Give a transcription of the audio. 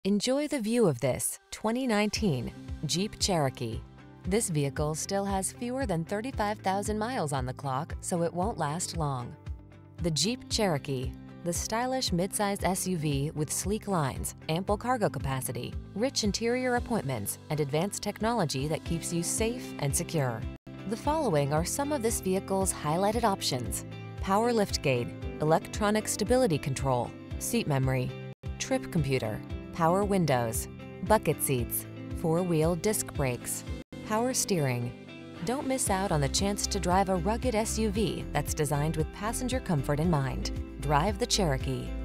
Enjoy the view of this 2019 Jeep Cherokee. This vehicle still has fewer than 35,000 miles on the clock, so it won't last long. The Jeep Cherokee, the stylish midsize SUV with sleek lines, ample cargo capacity, rich interior appointments, and advanced technology that keeps you safe and secure. The following are some of this vehicle's highlighted options: power liftgate, electronic stability control, seat memory, trip computer, power windows, bucket seats, four-wheel disc brakes, power steering. Don't miss out on the chance to drive a rugged SUV that's designed with passenger comfort in mind. Drive the Cherokee.